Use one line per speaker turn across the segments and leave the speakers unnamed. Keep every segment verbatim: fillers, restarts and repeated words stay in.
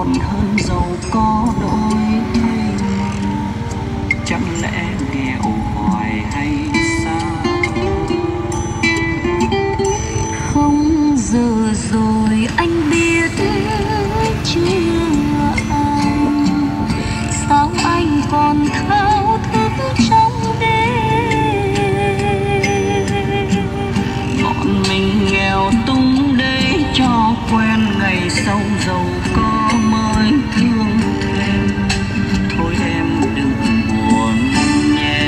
còn hơn giàu có đôi thay. Chẳng lẽ nghèo hoài hay sao?
Không giờ rồi anh biết chưa anh, sao anh còn thao thức trong đêm.
Bọn mình nghèo tung để cho quen, ngày sau giàu có mới thương thêm. Thôi em đừng buồn nhé.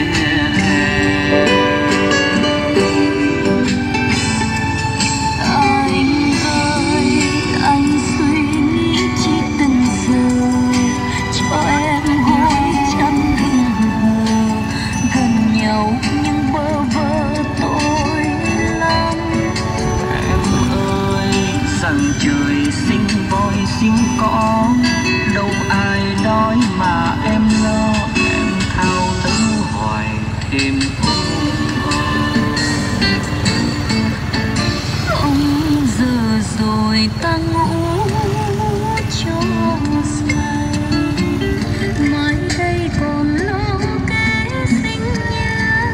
Anh ơi, anh suy nghĩ chi từng giờ, cho em gối chăn hừng hờ. Gần nhau nhưng bơ vơ tôi lắm.
Em ơi, rằng trời sinh voi sinh cỏ, đâu ai đói mà em lo. Em thao thức hoài thêm
Không giờ rồi ta ngủ cho say, mai đây còn lo kế sinh nhai.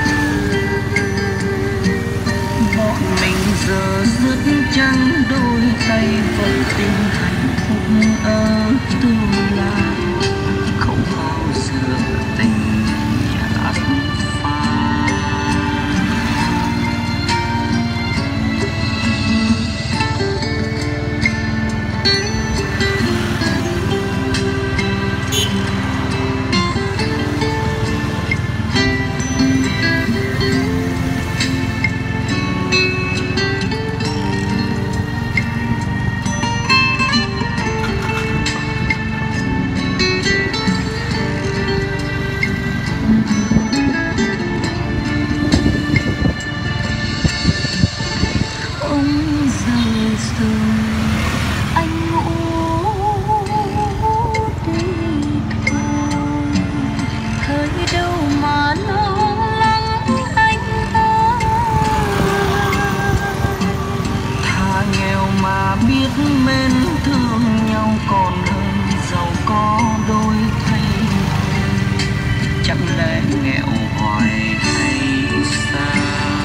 bọn mình giờ dứt trắng đôi tay, vẫn tin hạnh phúc ở tương lai, không bao giờ tình nhạt phai.
Không giờ rồi anh ngủ đi thôi, thời đâu mà lo lắng anh ơi.
Thà nghèo mà biết mến thương nhau, còn hơn giàu có đôi thay. Chẳng lẽ nghèo hoài hay sao?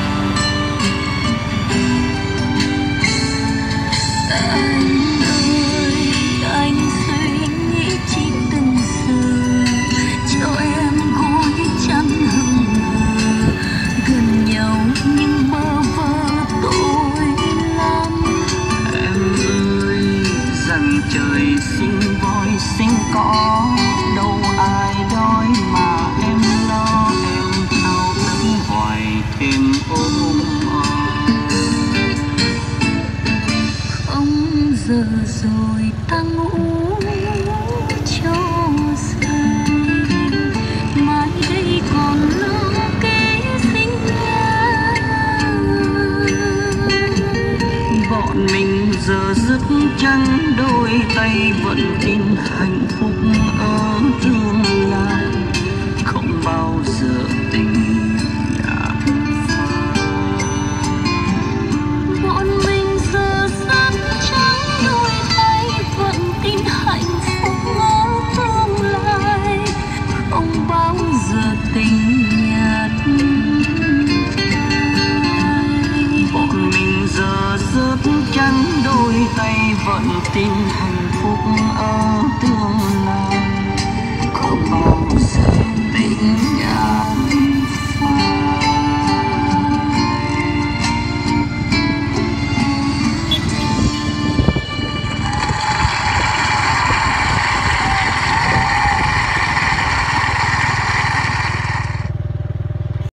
Anh ơi, anh suy nghĩ chi từng giờ, cho em gối chăn hừng hờ. Gần nhau nhưng bơ vơ tôi lắm.
Em ơi, rằng trời sinh voi sinh cỏ, đâu ai đói mà em lo. Em thao thức hoài thêm ôm
Không giờ rồi ta ngủ cho say, mai đây còn lo kế sinh nhai.
bọn mình giờ dứt trắng đôi tay, vẫn tin hạnh phúc ở tương lai, không bao giờ tình nhạt phai.
Bọn mình giờ dứt trắng đôi tay, vẫn tin hạnh phúc ở tương lai, không bao giờ tình nhạt phai.
Bọn mình giờ dứt trắng đôi tay, vẫn tin hạnh phúc ở